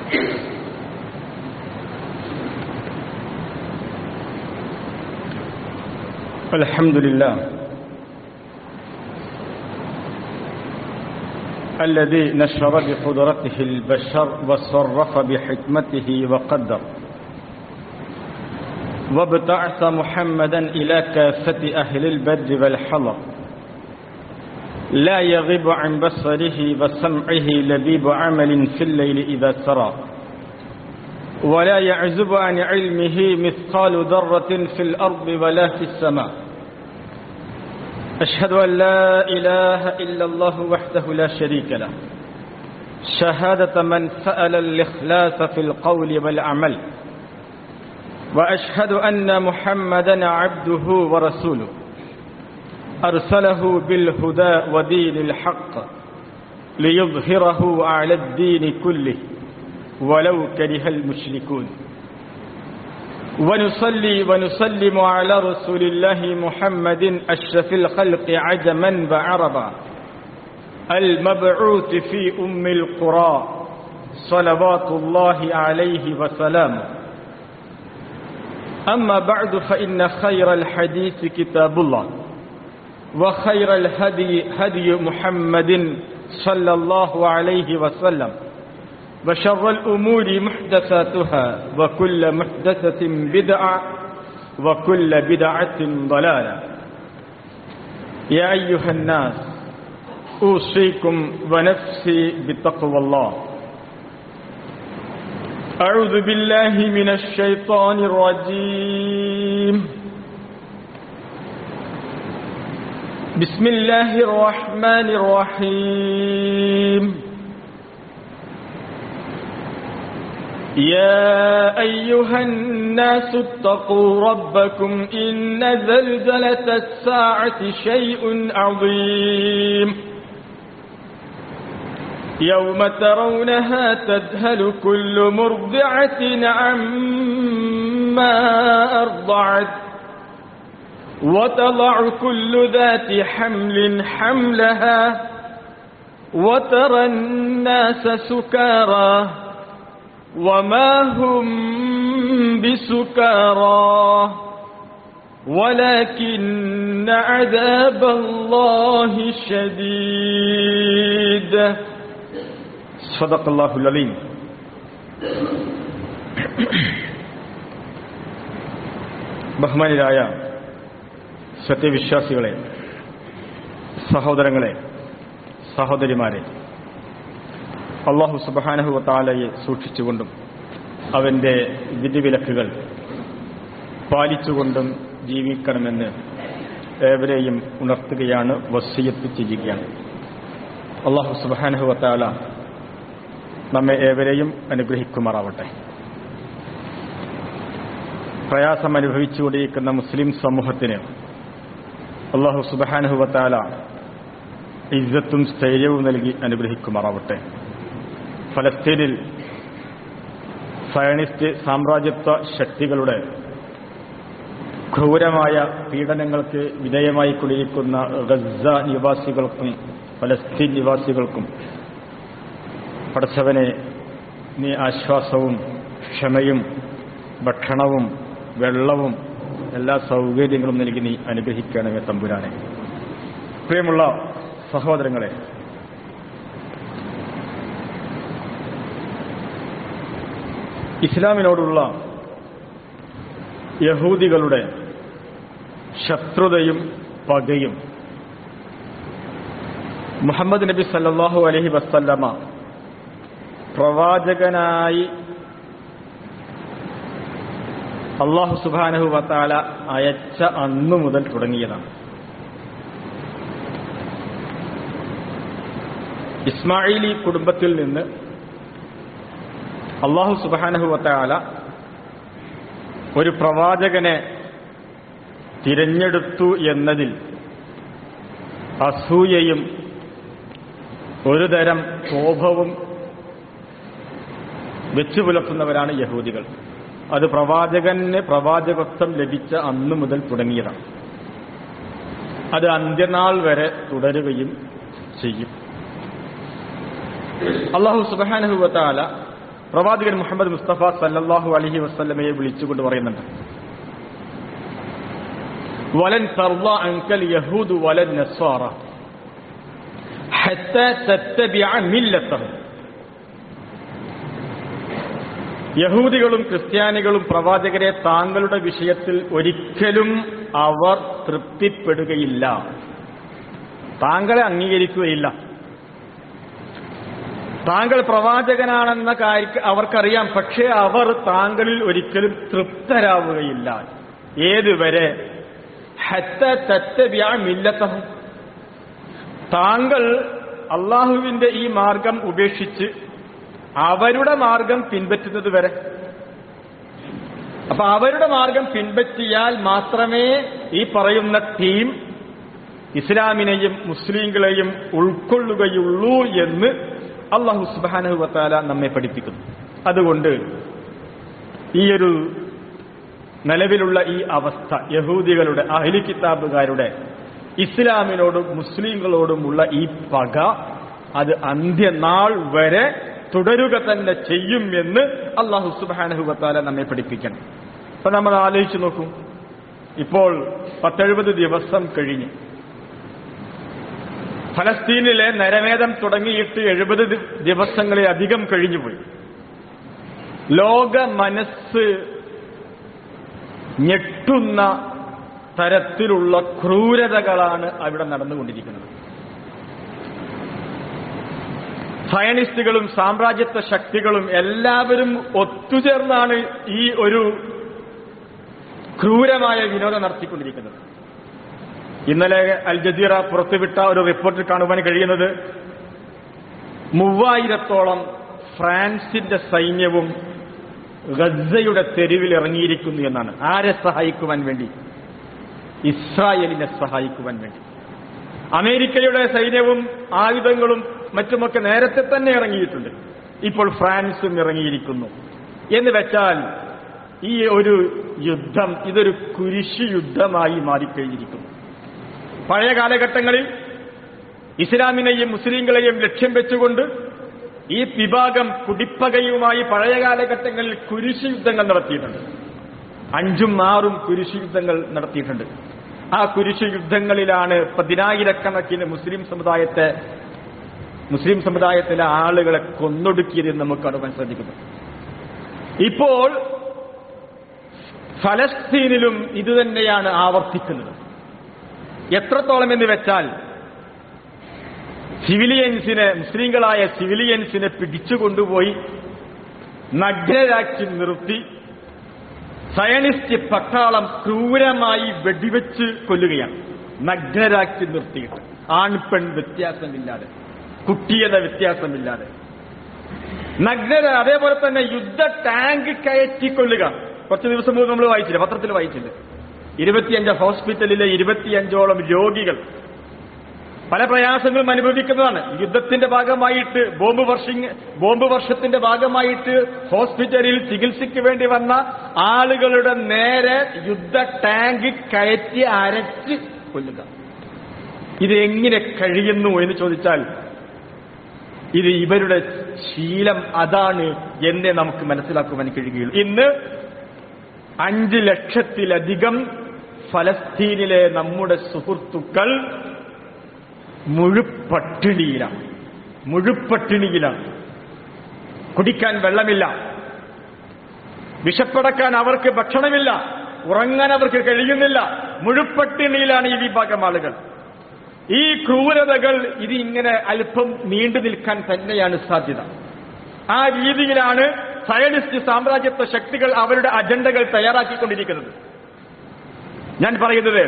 الحمد لله الذي نشر بقدرته البشر وصرف بحكمته وقدر وابتعث محمدا إلى كافة أهل البر والحضر لا يغيب عن بصره وسمعه لبيب عمل في الليل إذا سرى ولا يعزب عن علمه مثقال ذرة في الأرض ولا في السماء أشهد أن لا إله إلا الله وحده لا شريك له شهادة من سأل الإخلاص في القول والعمل وأشهد أن محمدا عبده ورسوله أرسله بالهدى ودين الحق ليظهره على الدين كله ولو كره المشركون ونصلي ونسلم على رسول الله محمد أشرف الخلق عجما وعربا المبعوث في أم القرى صلوات الله عليه وسلامه أما بعد فإن خير الحديث كتاب الله وخير الهدي هدي محمد صلى الله عليه وسلم وشر الأمور محدثاتها وكل محدثة بدعة وكل بدعة ضلالة يا أيها الناس أوصيكم ونفسي بتقوى الله أعوذ بالله من الشيطان الرجيم بسم الله الرحمن الرحيم يا أيها الناس اتقوا ربكم إن زلزلة الساعة شيء عظيم يوم ترونها تذهل كل مرضعة عما أرضعت وتضع كل ذات حمل حملها وترى الناس سكارى وما هم بسكارى ولكن عذاب الله شديد صدق الله العظيم. ബഹുമാനിയായ സത്യവിശ്വാസികളെ, സഹോദരങ്ങളെ, സഹോദരിമാരെ, അല്ലാഹു സുബ്ഹാനഹു വ തആലയെ സൂക്ഷിച്ചുകൊണ്ടും അവന്റെ വിധിവിലക്കുകൾ പാലിച്ചുകൊണ്ടും ജീവിക്കണമെന്ന് ഏവരെയും ഉണർത്തുകയാണ്, വസിയ്യത്ത് ചെയ്യുകയാണ്. അല്ലാഹു സുബ്ഹാനഹു വ തആല നമ്മെ ഏവരെയും അനുഗ്രഹിക്കുമാറാവട്ടെ. പ്രയാസം അനുഭവിച്ചുകൊണ്ടിരിക്കുന്ന മുസ്ലിം സമൂഹത്തിന് അല്ലാഹു സുബ്ഹാനഹു വ തആല ഇസ്സത്തും സ്ഥൈര്യവും നൽകി അനുഗ്രഹിക്കുമാറാവട്ടെ. ഫലസ്തീനിൽ സയനിസ്റ്റ് സാമ്രാജ്യത്വ ശക്തികളുടെ ക്രൂരമായ പീഡനങ്ങൾക്ക് വിധേയമായി കൊണ്ടിരിക്കുന്ന ഗസ നിവാസികൾക്കും ഫലസ്തീൻ നിവാസികൾക്കും പടച്ചവനെ നീ ആശ്വാസവും ക്ഷമയും ഭക്ഷണവും വെള്ളവും എല്ലാ സൗകര്യങ്ങളും നൽകി നീ അനുഗ്രഹിക്കണമേ തമ്പുരാനെ. പ്രിയമുള്ള സഹോദരങ്ങളെ, ഇസ്ലാമിനോടുള്ള യഹൂദികളുടെ ശത്രുതയും പകയും മുഹമ്മദ് നബി സല്ലല്ലാഹു അലൈഹി വസല്ലമ പ്രവാചകനായി അല്ലാഹു സുബ്ഹാനഹു വ തആല അയച്ച അന്നു മുതൽ തുടങ്ങിയതാണ്. ഇസ്മാഈലി കുടുംബത്തിൽ നിന്ന് അല്ലാഹു സുബ്ഹാനഹു വ തആല ഒരു പ്രവാചകനെ തിരഞ്ഞെടുത്തു എന്നതിൽ അസൂയയും ഒരുതരം കോപവും വെച്ചു പുലർത്തുന്നവരാണ് യഹൂദികൾ. അത് പ്രവാചകന് പ്രവാചകത്വം ലഭിച്ച അന്നു മുതൽ തുടങ്ങിയതാണ്. അത് അന്ത്യനാൾ വരെ തുടരുകയും ചെയ്യും. അല്ലാഹു സുബ്ഹാനഹു വ തആല പ്രവാചകൻ മുഹമ്മദ് മുസ്തഫ സല്ലല്ലാഹു അലൈഹി വസല്ലമയെ വിളിച്ചുകൊണ്ട് പറയുന്നുണ്ട്, വലൻ തർള അൻകൽ യഹൂദു വലൻ നസ്വാറ ഹത്താ തത്തബിഅ മില്ലതഹും. യഹൂദികളും ക്രിസ്ത്യാനികളും പ്രവാചകരെ താങ്കളുടെ വിഷയത്തിൽ ഒരിക്കലും അവർ തൃപ്തിപ്പെടുകയില്ല, താങ്കളെ അംഗീകരിക്കുകയില്ല. താങ്കൾ പ്രവാചകനാണെന്ന കാര്യം അവർക്കറിയാം, പക്ഷേ അവർ താങ്കളിൽ ഒരിക്കലും തൃപ്തരാവുകയില്ല. ഏതുവരെ? ഹത്താ തത്തബിഅ മില്ലതഹും, താങ്കൾ അള്ളാഹുവിന്റെ ഈ മാർഗം ഉപേക്ഷിച്ച് അവരുടെ മാർഗം പിൻപറ്റുന്നത് വരെ. അപ്പൊ അവരുടെ മാർഗം പിൻപറ്റിയാൽ മാത്രമേ ഈ പറയുന്ന ടീം ഇസ്ലാമിനെയും മുസ്ലിങ്ങളെയും ഉൾക്കൊള്ളുകയുള്ളൂ എന്ന് അല്ലാഹു സുബ്ഹാനഹു വ തആല നമ്മെ പഠിപ്പിക്കുന്നു. അതുകൊണ്ട് ഈയൊരു നിലവിലുള്ള ഈ അവസ്ഥ, യഹൂദികളുടെ അഹ്ലി കിതാബുകാരുടെ ഇസ്ലാമിനോടും മുസ്ലിങ്ങളോടുമുള്ള ഈ പക, അത് അന്ത്യനാൾ വരെ തുടരുക തന്നെ ചെയ്യും എന്ന് അല്ലാഹു സുബ്ഹാനഹു വ തആല നമ്മെ പഠിപ്പിക്കണം. അപ്പൊ നമ്മൾ ആലോചിച്ചു നോക്കൂ, ഇപ്പോൾ 70 ദിവസം കഴിഞ്ഞ് ഫലസ്തീനിലെ നരമേധം തുടങ്ങിയിട്ട് 70 ദിവസങ്ങളിലധികം കഴിഞ്ഞുപോയി. ലോക മനസ്സ് ഞെട്ടുന്ന തരത്തിലുള്ള ക്രൂരതകളാണ് അവിടെ നടന്നുകൊണ്ടിരിക്കുന്നത്. സയനിസ്റ്റുകളും സാമ്രാജ്യത്വ ശക്തികളും എല്ലാവരും ഒത്തുചേർന്നാണ് ഈ ഒരു ക്രൂരമായ വിനോദം നടത്തിക്കൊണ്ടിരിക്കുന്നത്. ഇന്നലെ അൽ ജസീറ പുറത്തുവിട്ട ഒരു റിപ്പോർട്ടിൽ കാണുവാൻ കഴിയുന്നത് 3000-ഓളം ഫ്രാൻസിന്റെ സൈന്യവും ഗസയുടെ തെരുവിൽ ഇറങ്ങിയിരിക്കുന്നു എന്നാണ്. ആരെ സഹായിക്കുവാൻ വേണ്ടി? ഇസ്രായേലിനെ സഹായിക്കുവാൻ വേണ്ടി. അമേരിക്കയുടെ സൈന്യവും ആയുധങ്ങളും മറ്റുമൊക്കെ നേരത്തെ തന്നെ ഇറങ്ങിയിട്ടുണ്ട്. ഇപ്പോൾ ഫ്രാൻസും ഇറങ്ങിയിരിക്കുന്നു. എന്ന് വെച്ചാൽ ഈ ഒരു യുദ്ധം ഇതൊരു കുരിശ് യുദ്ധമായി മാറിക്കഴിഞ്ഞിരിക്കുന്നു. പഴയ കാലഘട്ടങ്ങളിൽ ഇസ്ലാമിനെയും മുസ്ലിങ്ങളെയും ലക്ഷ്യം വെച്ചുകൊണ്ട് ഈ വിഭാഗം കുടിപ്പകയുമായി പഴയ കാലഘട്ടങ്ങളിൽ കുരിശ് യുദ്ധങ്ങൾ നടത്തിയിട്ടുണ്ട്. 5ഉം 6ഉം കുരിശ് യുദ്ധങ്ങൾ നടത്തിയിട്ടുണ്ട്. ആ കുരിശ് യുദ്ധങ്ങളിലാണ് 10,000-കണക്കിന് മുസ്ലിം സമുദായത്തിലെ ആളുകളെ കൊന്നൊടുക്കിയതെന്ന് നമുക്ക് കാണുവാൻ സാധിക്കുന്നു. ഇപ്പോൾ ഫലസ്തീനിലും ഇതുതന്നെയാണ് ആവർത്തിക്കുന്നത്. എത്രത്തോളം എന്ന് വെച്ചാൽ മുസ്ലിങ്ങളായ സിവിലിയൻസിനെ പിടിച്ചുകൊണ്ടുപോയി നഗ്നരാക്കി നിർത്തി സയനിസ്റ്റ് പട്ടാളം ക്രൂരമായി വെടിവെച്ച് കൊല്ലുകയാണ്. നഗ്നരാക്കി നിർത്തിയിട്ട്, ആൺപെൺ വ്യത്യാസമില്ലാതെ, കുട്ടിയുടെ വ്യത്യാസമില്ലാതെ നഗ്നര. അതേപോലെ തന്നെ യുദ്ധ ടാങ്ക് കയറ്റിക്കൊള്ളുക. കുറച്ച് ദിവസം മുമ്പ് നമ്മൾ വായിച്ചില്ല, പത്രത്തിൽ വായിച്ചില്ല, 25 ഹോസ്പിറ്റലിലെ 25ഓളം രോഗികൾ പല പ്രയാസങ്ങളും അനുഭവിക്കുന്നതാണ്. യുദ്ധത്തിന്റെ ഭാഗമായിട്ട് ബോംബ് വർഷത്തിന്റെ ഭാഗമായിട്ട് ഹോസ്പിറ്റലിൽ ചികിത്സയ്ക്ക് വേണ്ടി വന്ന ആളുകളുടെ നേരെ യുദ്ധ ടാങ്ക് കയറ്റി അരച്ച് കൊല്ലുക. ഇത് എങ്ങനെ കഴിയുന്നു എന്ന് ചോദിച്ചാൽ ഇത് ഇവരുടെ ശീലം അതാണ് എന്നേ നമുക്ക് മനസ്സിലാക്കുവാൻ കഴിയുകയുള്ളൂ. ഇന്ന് 5 ലക്ഷത്തിലധികം ഫലസ്തീനിലെ നമ്മുടെ സുഹൃത്തുക്കൾ മുഴുപട്ടിണിയിലാണ്. കുടിക്കാൻ വെള്ളമില്ല, വിശപ്പടക്കാൻ അവർക്ക് ഭക്ഷണമില്ല, ഉറങ്ങാൻ അവർക്ക് കഴിയുന്നില്ല. മുഴുപട്ടിണിയിലാണ് ഈ വിഭാഗം ആളുകൾ. ഈ ക്രൂരതകൾ ഇത് ഇങ്ങനെ അല്പം നീണ്ടു നിൽക്കാൻ തന്നെയാണ് സാധ്യത. ആ രീതിയിലാണ് സയനിസ്റ്റ് സാമ്രാജ്യത്വ ശക്തികൾ അവരുടെ അജണ്ടകൾ തയ്യാറാക്കിക്കൊണ്ടിരിക്കുന്നത്. ഞാൻ പറയുന്നത്,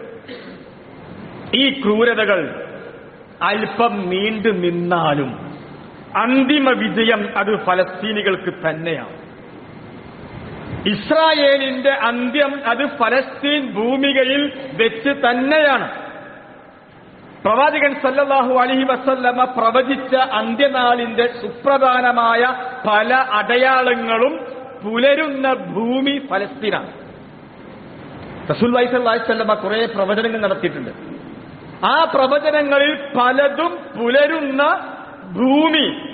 ഈ ക്രൂരതകൾ അല്പം നീണ്ടു നിന്നാലും അന്തിമ വിജയം അത് ഫലസ്തീനികൾക്ക് തന്നെയാണ്. ഇസ്രായേലിന്റെ അന്ത്യം അത് ഫലസ്തീൻ ഭൂമികയിൽ വെച്ച് തന്നെയാണ്. പ്രവാചകൻ സല്ലല്ലാഹു അലൈഹി വസല്ലമ പ്രവചിച്ച അന്ത്യനാളിന്റെ സുപ്രധാനമായ പല അടയാളങ്ങളും പുലരുന്ന ഭൂമി ഫലസ്തീനാണ്. റസൂലുള്ളാഹി സ്വല്ലല്ലാഹു അലൈഹി വസല്ലമ കുറെ പ്രവചനങ്ങൾ നടത്തിയിട്ടുണ്ട്. ആ പ്രവചനങ്ങളിൽ പലതും പുലരുന്ന ഭൂമി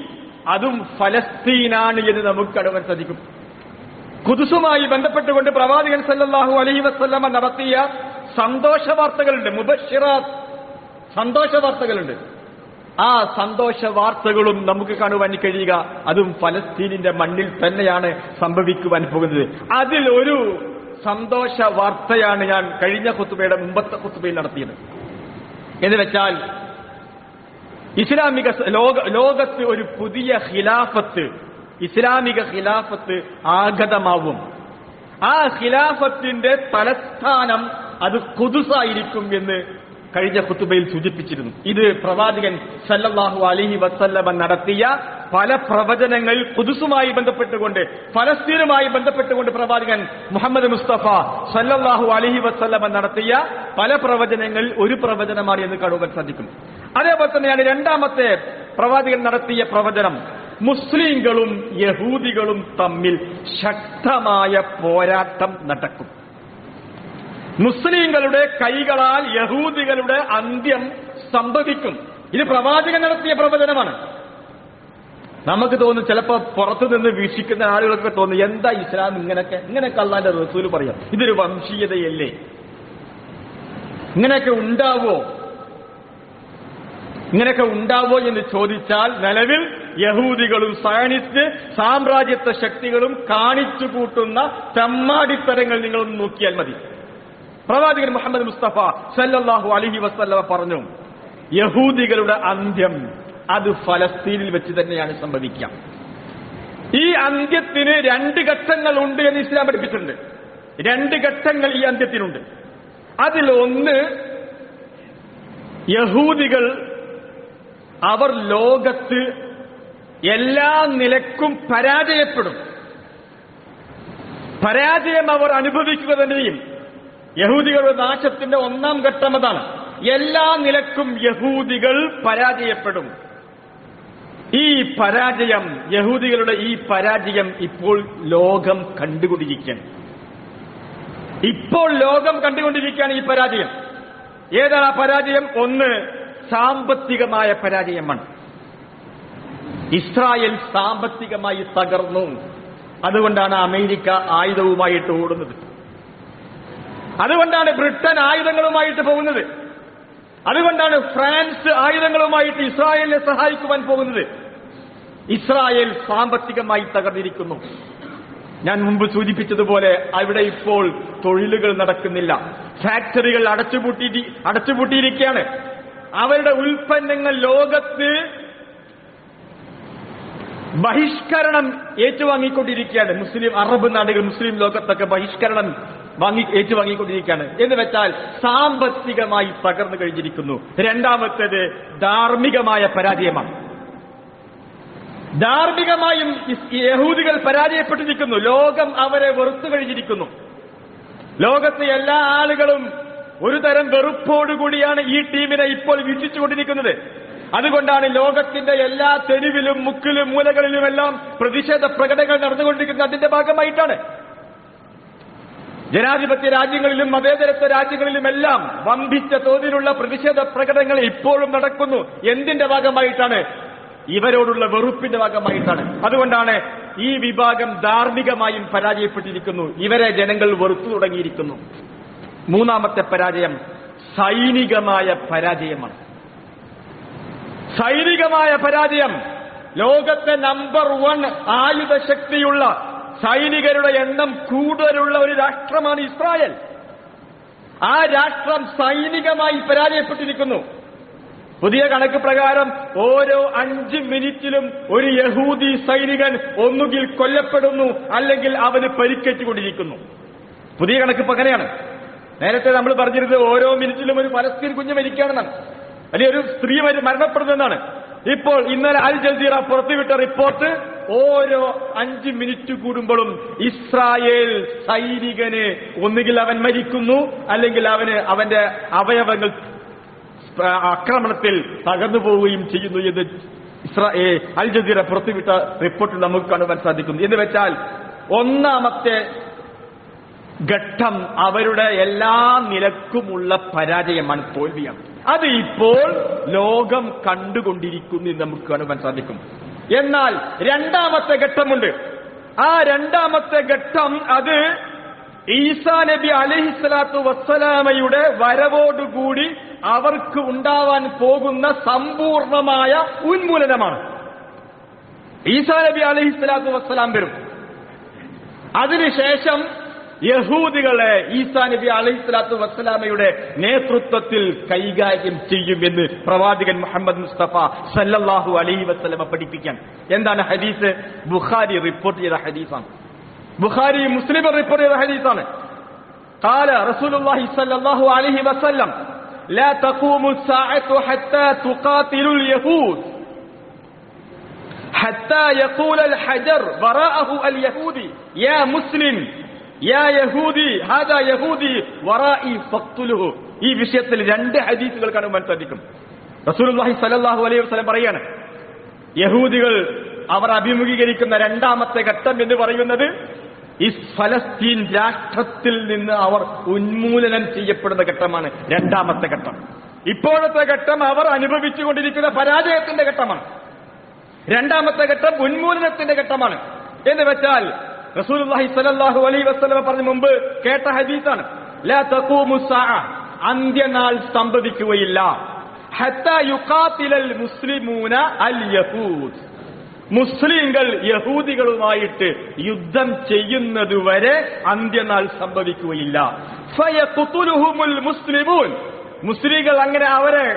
അതും ഫലസ്തീനാണ് എന്ന് നമുക്ക് കാണുവാൻ സാധിക്കും. ഖുദ്സുമായി ബന്ധപ്പെട്ടുകൊണ്ട് പ്രവാചകൻ സല്ലല്ലാഹു അലൈഹി വസല്ലമ നടത്തിയ സന്തോഷ വാർത്തകളുണ്ട്, മുബശ്ശിറാത്ത്, സന്തോഷ വാർത്തകളുണ്ട്. ആ സന്തോഷ വാർത്തകളും നമുക്ക് കാണുവാൻ കഴിയുക അതും ഫലസ്തീനിന്റെ മണ്ണിൽ തന്നെയാണ് സംഭവിക്കുവാൻ പോകുന്നത്. അതിൽ ഒരു സന്തോഷ വാർത്തയാണ് ഞാൻ കഴിഞ്ഞ ഖുത്ബയുടെ മുമ്പത്തെ ഖുത്ബയിൽ നടത്തിയത്. എന്ന് വെച്ചാൽ ഇസ്ലാമിക ലോകത്ത് ഒരു പുതിയ ഖിലാഫത്ത്, ഇസ്ലാമിക ഖിലാഫത്ത് ആഗതമാവും. ആ ഖിലാഫത്തിന്റെ തലസ്ഥാനം അത് ഖുദ്സായിരിക്കും എന്ന് കഴിഞ്ഞ ഖുത്ബയിൽ സൂചിപ്പിച്ചിരുന്നു. ഇത് പ്രവാചകൻ സല്ലല്ലാഹു അലൈഹി വസല്ലമ നടത്തിയ പല പ്രവചനങ്ങൾ ഖുദ്സുമായി ബന്ധപ്പെട്ടുകൊണ്ട്, ഫലസ്തീനുമായി ബന്ധപ്പെട്ടുകൊണ്ട് പ്രവാചകൻ മുഹമ്മദ് മുസ്തഫ സല്ലല്ലാഹു അലൈഹി വസല്ലമ നടത്തിയ പല പ്രവചനങ്ങൾ ഒരു പ്രവചനമാണ് എന്ന് കാണുവാൻ സാധിക്കും. അതേപോലെ തന്നെയാണ് രണ്ടാമത്തെ പ്രവാചകൻ നടത്തിയ പ്രവചനം. മുസ്ലിങ്ങളും യഹൂദികളും തമ്മിൽ ശക്തമായ പോരാട്ടം നടക്കും. മുസ്ലിങ്ങളുടെ കൈകളാൽ യഹൂദികളുടെ അന്ത്യം സംഭവിക്കും. ഇത് പ്രവാചകൻ നടത്തിയ പ്രവചനമാണ്. നമുക്ക് തോന്നും, ചിലപ്പോ പുറത്തുനിന്ന് വീക്ഷിക്കുന്ന ആളുകൾക്ക് തോന്നും, എന്താ ഇസ്ലാം ഇങ്ങനെയൊക്കെ അല്ലാഹുവിന്റെ റസൂൽ പറയാം, ഇതൊരു വംശീയതയല്ലേ, ഇങ്ങനെയൊക്കെ ഉണ്ടാവോ എന്ന് ചോദിച്ചാൽ, നിലവിൽ യഹൂദികളും സയനിസ്റ്റ് സാമ്രാജ്യത്വ ശക്തികളും കാണിച്ചു കൂട്ടുന്ന തെമ്മാടിത്തരങ്ങൾ നിങ്ങളൊന്ന് നോക്കിയാൽ മതി. പ്രവാചകൻ മുഹമ്മദ് മുസ്തഫ സല്ലല്ലാഹു അലൈഹി വസല്ലമ പറഞ്ഞു, യഹൂദികളുടെ അന്ത്യം അത് ഫലസ്തീനിൽ വെച്ച് തന്നെയാണ് സംഭവിക്കുക. ഈ അന്ത്യത്തിന് 2 ഘട്ടങ്ങൾ ഉണ്ട് എന്ന് ഇസ്ലാം പഠിപ്പിച്ചിട്ടുണ്ട്. 2 ഘട്ടങ്ങൾ ഈ അന്ത്യത്തിനുണ്ട്. അതിലൊന്ന്, യഹൂദികൾ അവർ ലോകത്ത് എല്ലാ നിലക്കും പരാജയപ്പെടും. പരാജയം അവർ അനുഭവിക്കുക തന്നെയും. യഹൂദികളുടെ നാശത്തിന്റെ 1-ാം ഘട്ടം അതാണ്. എല്ലാ നിലക്കും യഹൂദികൾ പരാജയപ്പെടും. ഈ പരാജയം, യഹൂദികളുടെ ഈ പരാജയം ഇപ്പോൾ ലോകം കണ്ടുകൊണ്ടിരിക്കുകയാണ്. ഈ പരാജയം ഏതാണ്? ആ പരാജയം ഒന്ന് സാമ്പത്തികമായ പരാജയമാണ്. ഇസ്രായേൽ സാമ്പത്തികമായി തകർന്നു. അതുകൊണ്ടാണ് അമേരിക്ക ആയുധവുമായിട്ട് ഓടുന്നത്. അതുകൊണ്ടാണ് ബ്രിട്ടൻ ആയുധങ്ങളുമായിട്ട് പോകുന്നത്. അതുകൊണ്ടാണ് ഫ്രാൻസ് ആയുധങ്ങളുമായിട്ട് ഇസ്രായേലിനെ സഹായിക്കുവാൻ പോകുന്നത്. ഇസ്രായേൽ സാമ്പത്തികമായി തകർന്നിരിക്കുന്നു. ഞാൻ മുമ്പ് സൂചിപ്പിച്ചതുപോലെ അവിടെ ഇപ്പോൾ തൊഴിലുകൾ നടക്കുന്നില്ല. ഫാക്ടറികൾ അടച്ചുപൂട്ടിയിരിക്കുകയാണ്. അവരുടെ ഉൽപ്പന്നങ്ങൾ ലോകത്ത് ബഹിഷ്കരണം ഏറ്റുവാങ്ങിക്കൊണ്ടിരിക്കുകയാണ്. അറബ് നാടുകൾ, മുസ്ലിം ലോകത്തൊക്കെ ബഹിഷ്കരണം ഏറ്റുവാങ്ങിക്കൊണ്ടിരിക്കുകയാണ്. എന്ന് വെച്ചാൽ സാമ്പത്തികമായി തകർന്നു കഴിഞ്ഞിരിക്കുന്നു. രണ്ടാമത്തേത് ധാർമ്മികമായ പരാജയമാണ്. ധാർമ്മികമായും യഹൂദികൾ പരാജയപ്പെട്ടിരിക്കുന്നു. ലോകം അവരെ വെറുത്തു കഴിഞ്ഞിരിക്കുന്നു. ലോകത്തെ എല്ലാ ആളുകളും ഒരു തരം വെറുപ്പോടുകൂടിയാണ് ഈ ടീമിനെ ഇപ്പോൾ വീക്ഷിച്ചുകൊണ്ടിരിക്കുന്നത്. അതുകൊണ്ടാണ് ലോകത്തിന്റെ എല്ലാ തെരുവിലും മുക്കിലും മൂലകളിലുമെല്ലാം പ്രതിഷേധ പ്രകടനങ്ങൾ നടന്നുകൊണ്ടിരിക്കുന്നത്. അതിന്റെ ഭാഗമായിട്ടാണ് ജനാധിപത്യ രാജ്യങ്ങളിലും മതേതരത്വ രാജ്യങ്ങളിലുമെല്ലാം വമ്പിച്ച തോതിലുള്ള പ്രതിഷേധ പ്രകടനങ്ങൾ ഇപ്പോഴും നടക്കുന്നു. എന്തിന്റെ ഭാഗമായിട്ടാണ്? ഇവരോടുള്ള വെറുപ്പിന്റെ ഭാഗമായിട്ടാണ്. അതുകൊണ്ടാണ് ഈ വിഭാഗം ധാർമ്മികമായും പരാജയപ്പെട്ടിരിക്കുന്നു. ഇവരെ ജനങ്ങൾ വെറുത്തു തുടങ്ങിയിരിക്കുന്നു. മൂന്നാമത്തെ പരാജയം സൈനികമായ പരാജയമാണ്. സൈനികമായ പരാജയം. ലോകത്തെ നമ്പർ 1 ആയുധശക്തിയുള്ള സൈനികരുടെ എണ്ണം കൂടുതലുള്ള ഒരു രാഷ്ട്രമാണ് ഇസ്രായേൽ. ആ രാഷ്ട്രം സൈനികമായി പരാജയപ്പെട്ടിരിക്കുന്നു. പുതിയ കണക്ക് പ്രകാരം ഓരോ 5 മിനിറ്റിലും ഒരു യഹൂദി സൈനികൻ ഒന്നുകിൽ കൊല്ലപ്പെടുന്നു, അല്ലെങ്കിൽ അവന് പരിക്കേറ്റുകൊണ്ടിരിക്കുന്നു. പുതിയ കണക്ക് അങ്ങനെയാണ്. നേരത്തെ നമ്മൾ പറഞ്ഞിരുന്നത് ഓരോ മിനിറ്റിലും ഒരു പലസ്തീൻ കുഞ്ഞ് മരിക്കുകയാണെന്നാണ്, അല്ലെങ്കിൽ ഒരു സ്ത്രീ മരണപ്പെടുന്നതെന്നാണ്. ഇപ്പോൾ ഇന്നലെ അൽ ജസീറ പുറത്തുവിട്ട റിപ്പോർട്ട്, ഓരോ 5 മിനിറ്റ് കൂടുമ്പോഴും ഇസ്രായേൽ സൈനികന് ഒന്നുകിൽ അവൻ മരിക്കുന്നു, അല്ലെങ്കിൽ അവന്റെ അവയവങ്ങൾ ആക്രമണത്തിൽ തകർന്നു പോവുകയും ചെയ്യുന്നു എന്ന് അൽ ജസീറ പുറത്തുവിട്ട റിപ്പോർട്ടിൽ നമുക്ക് കാണുവാൻ സാധിക്കുന്നു. എന്ന് വെച്ചാൽ ഒന്നാമത്തെ ഘട്ടം അവരുടെ എല്ലാ നിലക്കുമുള്ള പരാജയമാണ്, തോൽവിയാണ്. അത് ഇപ്പോൾ ലോകം കണ്ടുകൊണ്ടിരിക്കുന്നു എന്ന് നമുക്ക് കാണുവാൻ സാധിക്കും. എന്നാൽ രണ്ടാമത്തെ ഘട്ടമുണ്ട്. ആ രണ്ടാമത്തെ ഘട്ടം അത് ഈസാ നബി അലൈഹിസ്സലാത്തു വസ്സലാമയുടെ വരവോടുകൂടി അവർക്ക് ഉണ്ടാവാൻ പോകുന്ന സമ്പൂർണമായ ഉന്മൂലനമാണ്. ഈസാ നബി അലൈഹിസ്സലാത്തു വസ്സലാം വരും. അതിനുശേഷം യഹൂദികളെ ഈസാ നബി അലൈഹിസ്സലാത്തു വസ്സലാമയുടെ നേതൃത്വത്തിൽ കൈകാര്യം ചെയ്യുമെന്ന് പ്രവാചകൻ മുഹമ്മദ് മുസ്തഫ സല്ലല്ലാഹു അലൈഹി വസല്ലമ പഠിപ്പിക്കാൻ. എന്താണ് ഹദീസ്? ബുഖാരി റിപ്പോർട്ട് ചെയ്ത ഹദീസാണ്. ബുഖാരി മുസ്ലിം റിപ്പോർട്ട് ചെയ്ത ഹദീസാണ്. قال رسول الله صلى الله عليه وسلم لا تقوم الساعة حتى تقاتل اليهود حتى يقول الحجر وراءه اليهودي يا مسلم يا يهودي هذا يهودي ورائي فاقتله. ഈ വിഷയത്തിൽ രണ്ട് ഹദീസുകൾ കാണുവാൻ സാധിക്കും. റസൂലുള്ളാഹി സ്വല്ലല്ലാഹു അലൈഹി വസല്ലം പറയാണ്, യഹൂദികൾ അവർ അഭിമുഖീകരിക്കുന്ന രണ്ടാമത്തെ ഘട്ടം എന്ന് പറയുന്നത് ഈ ഫലസ്തീൻ രാഷ്ട്രത്തിൽ നിന്ന് അവർ ഉന്മൂലനം ചെയ്യപ്പെടുന്ന ഘട്ടമാണ്. രണ്ടാമത്തെ ഘട്ടം. ഇപ്പോഴത്തെ ഘട്ടം അവർ അനുഭവിച്ചുകൊണ്ടിരിക്കുന്ന പരാജയത്തിന്റെ ഘട്ടമാണ്. രണ്ടാമത്തെ ഘട്ടം ഉന്മൂലനത്തിന്റെ ഘട്ടമാണ്. എന്ന് വെച്ചാൽ റസൂലുള്ളാഹി സ്വല്ലല്ലാഹു അലൈഹി വസല്ലം പറഞ്ഞ മുമ്പ് കേട്ട ഹദീസാണ്, ലാ തഖൂമു സ്സാഅ, അന്ത്യനാൾ സംഭവിക്കുകയില്ല, ഹത്താ യുഖാതിലൽ മുസ്ലിമൂന അൽ യഹൂദ്, മുസ്ലിങ്ങൾ യഹൂദികളുമായിട്ട് യുദ്ധം ചെയ്യുന്നതുവരെ അന്ത്യനാൾ സംഭവിക്കുകയില്ല. ഫയഖ്തുലുഹുമുൽ മുസ്ലിമൂൻ, മുസ്ലിങ്ങൾ അങ്ങനെ